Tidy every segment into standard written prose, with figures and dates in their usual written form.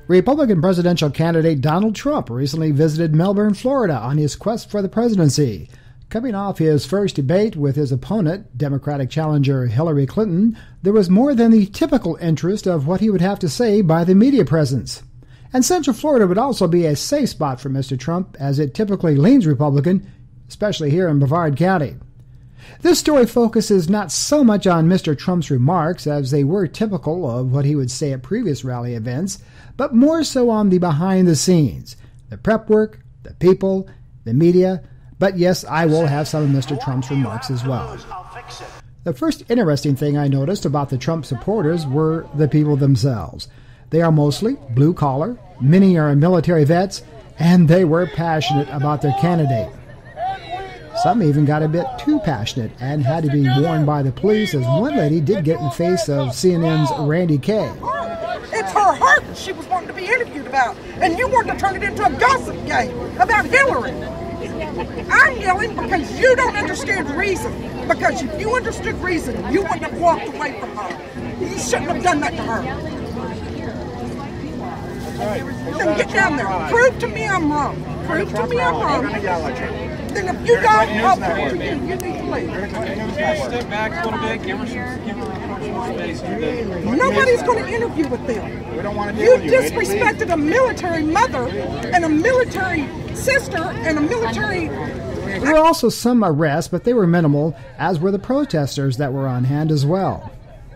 Republican presidential candidate Donald Trump recently visited Melbourne, Florida on his quest for the presidency. Coming off his first debate with his opponent, Democratic challenger Hillary Clinton, there was more than the typical interest of what he would have to say by the media presence. And Central Florida would also be a safe spot for Mr. Trump, as it typically leans Republican, especially here in Brevard County. This story focuses not so much on Mr. Trump's remarks, as they were typical of what he would say at previous rally events, but more so on the behind the scenes, the prep work, the people, the media. But yes, I will have some of Mr. Trump's remarks as well. The first interesting thing I noticed about the Trump supporters were the people themselves. They are mostly blue-collar, many are military vets, and they were passionate about their candidate. Some even got a bit too passionate and had to be warned by the police, as one lady did get in the face of CNN's Randy Kay. It's her heart she was wanting to be interviewed about, and you want to turn it into a gossip game about Hillary. I'm yelling because you don't understand reason. Because if you understood reason, you wouldn't have walked away from her. You shouldn't have done that to her. Then get down there. Prove to me I'm wrong. Prove to me I'm wrong. Then if you don't, I'll prove to you. You need to leave. Step back a little bit. Give her some space. Nobody's going to interview with them. We don't want to You disrespected a military mother and a military sister and a military... There were also some arrests, but they were minimal, as were the protesters that were on hand as well.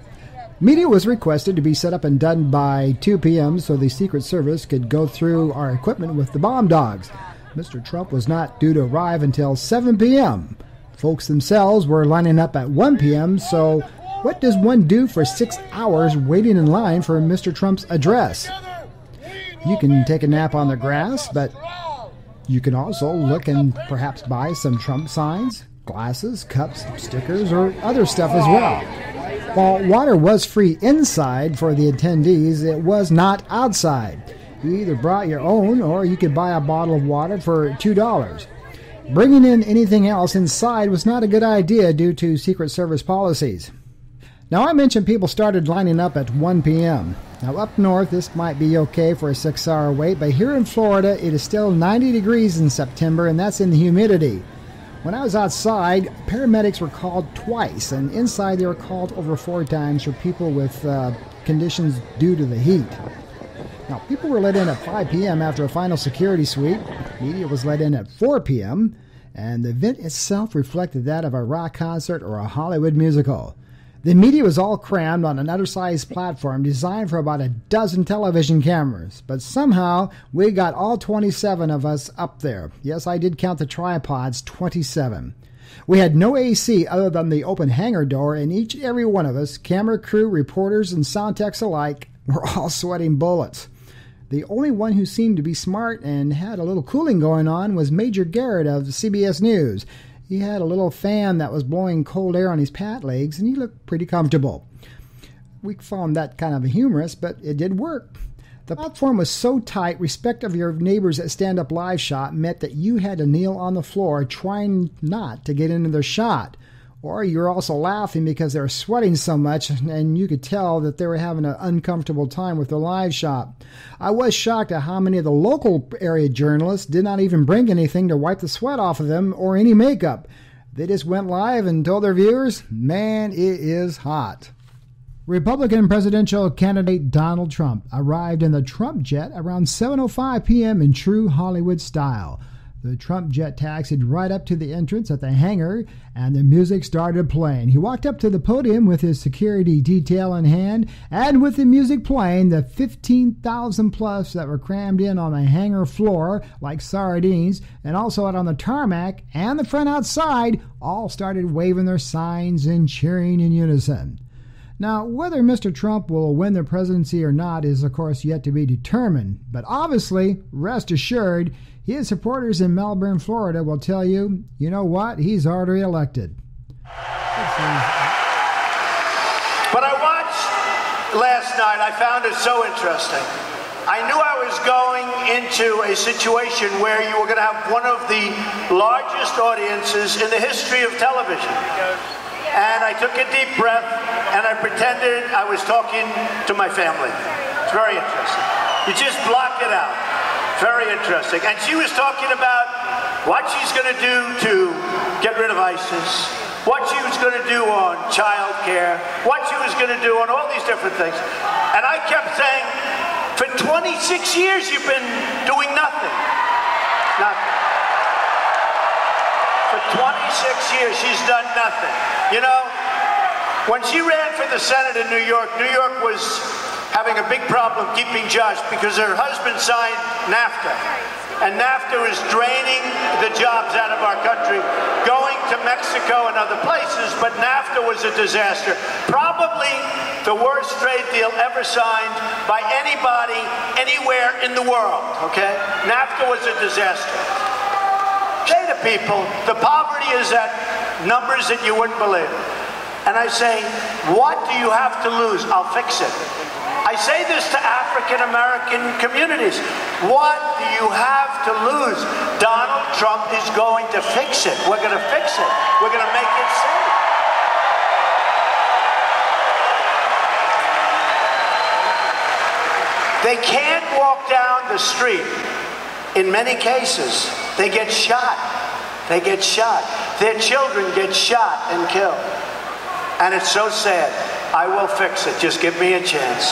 Media was requested to be set up and done by 2 p.m. so the Secret Service could go through our equipment with the bomb dogs. Mr. Trump was not due to arrive until 7 p.m. Folks themselves were lining up at 1 p.m., so what does one do for 6 hours waiting in line for Mr. Trump's address? You can take a nap on the grass, but you can also look and perhaps buy some Trump signs, glasses, cups, stickers, or other stuff as well. While water was free inside for the attendees, it was not outside. You either brought your own or you could buy a bottle of water for $2. Bringing in anything else inside was not a good idea due to Secret Service policies. Now, I mentioned people started lining up at 1 p.m. Now, up north, this might be okay for a 6-hour wait, but here in Florida, it is still 90 degrees in September, and that's in the humidity. When I was outside, paramedics were called twice, and inside they were called over 4 times for people with conditions due to the heat. Now, people were let in at 5 p.m. after a final security sweep. Media was let in at 4 p.m., and the event itself reflected that of a rock concert or a Hollywood musical. The media was all crammed on an undersized platform designed for about a dozen television cameras, but somehow we got all 27 of us up there. Yes, I did count the tripods, 27. We had no AC other than the open hangar door, and each and every one of us, camera crew, reporters, and sound techs alike, were all sweating bullets. The only one who seemed to be smart and had a little cooling going on was Major Garrett of CBS News. He had a little fan that was blowing cold air on his pant legs, and he looked pretty comfortable. We found that kind of humorous, but it did work. The platform was so tight, respect of your neighbors at stand-up live shot meant that you had to kneel on the floor trying not to get into their shot. Or you're also laughing because they were sweating so much, and you could tell that they were having an uncomfortable time with their live shot. I was shocked at how many of the local area journalists did not even bring anything to wipe the sweat off of them or any makeup. They just went live and told their viewers, man, it is hot. Republican presidential candidate Donald Trump arrived in the Trump jet around 7:05 p.m. in true Hollywood style. The Trump jet taxied right up to the entrance at the hangar, and the music started playing. He walked up to the podium with his security detail in hand, and with the music playing, the 15,000 plus that were crammed in on the hangar floor like sardines, and also out on the tarmac and the front outside, all started waving their signs and cheering in unison. Now, whether Mr. Trump will win the presidency or not is, of course, yet to be determined. But obviously, rest assured, his supporters in Melbourne, Florida will tell you, you know what, he's already elected. What I watched last night, I found it so interesting. I knew I was going into a situation where you were going to have one of the largest audiences in the history of television. And I took a deep breath, and I pretended I was talking to my family. It's very interesting. You just block it out. Very interesting. And she was talking about what she's going to do to get rid of ISIS, what she was going to do on child care, what she was going to do on all these different things. And I kept saying, for 26 years you've been doing nothing. Nothing. For 26 years she's done nothing. You know, when she ran for the Senate in New York was having a big problem keeping jobs because her husband signed NAFTA. And NAFTA was draining the jobs out of our country, going to Mexico and other places, but NAFTA was a disaster. Probably the worst trade deal ever signed by anybody, anywhere in the world, okay? NAFTA was a disaster. Say to people, the poverty is at numbers that you wouldn't believe. And I say, what do you have to lose? I'll fix it. I say this to African-American communities. What do you have to lose? Donald Trump is going to fix it. We're going to fix it. We're going to make it safe. They can't walk down the street. In many cases, they get shot. They get shot. Their children get shot and killed. And it's so sad. I will fix it. Just give me a chance.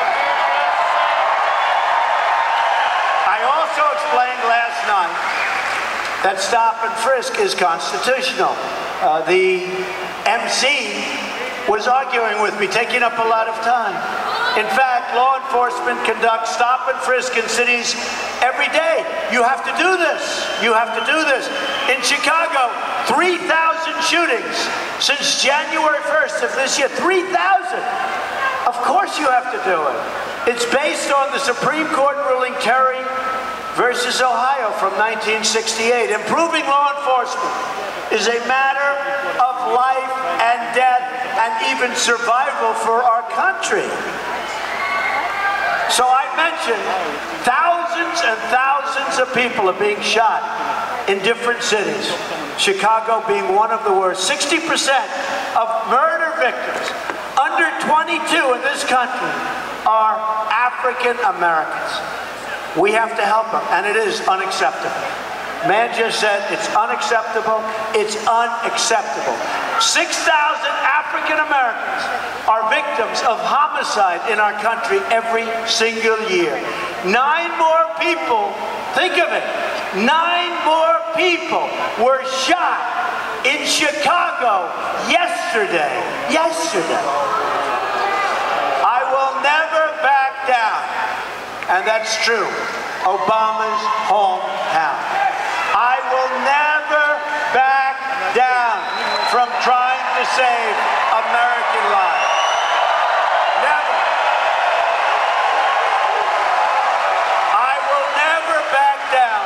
I also explained last night that stop and frisk is constitutional. The MC was arguing with me, taking up a lot of time. In fact, law enforcement conducts stop and frisk in cities every day. You have to do this. You have to do this. In Chicago, 3,000 shootings since January 1st of this year. 3,000. Of course you have to do it. It's based on the Supreme Court ruling Terry versus Ohio from 1968. Improving law enforcement is a matter of life and death and even survival for our country. So I mentioned thousands and thousands of people are being shot in different cities. Chicago being one of the worst. 60% of murder victims under 22 in this country are African Americans. We have to help them, and it is unacceptable. Man just said it's unacceptable. It's unacceptable. 6,000 African Americans are victims of homicide in our country every single year. 9 more people, think of it, 9 more people were shot in Chicago yesterday. Yesterday. I will never back down. And that's true. Obama's hometown. I will never back down from trying to save American lives. Never. I will never back down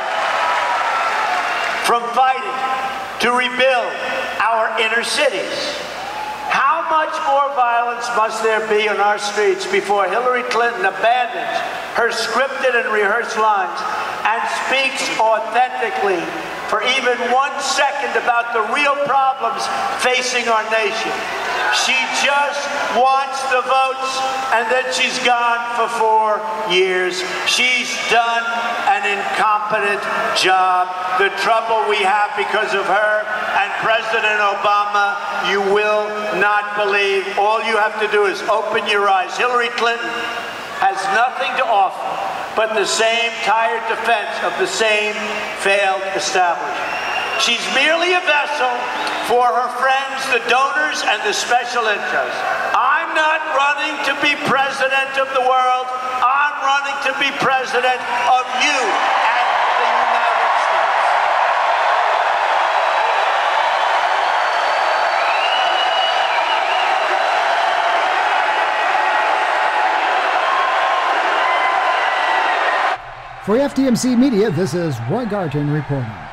from fighting to rebuild our inner cities. How much more violence must there be on our streets before Hillary Clinton abandons her scripted and rehearsed lines and speaks authentically for even 1 second about the real problems facing our nation? She just wants the votes, and then she's gone for 4 years. She's done an incompetent job. The trouble we have because of her and President Obama, you will not believe. All you have to do is open your eyes. Hillary Clinton has nothing to offer but the same tired defense of the same failed establishment. She's merely a vessel for her friends, the donors, and the special interests. I'm not running to be president of the world. I'm running to be president of you and the United States. For FDMC Media, this is Roy Garton reporting.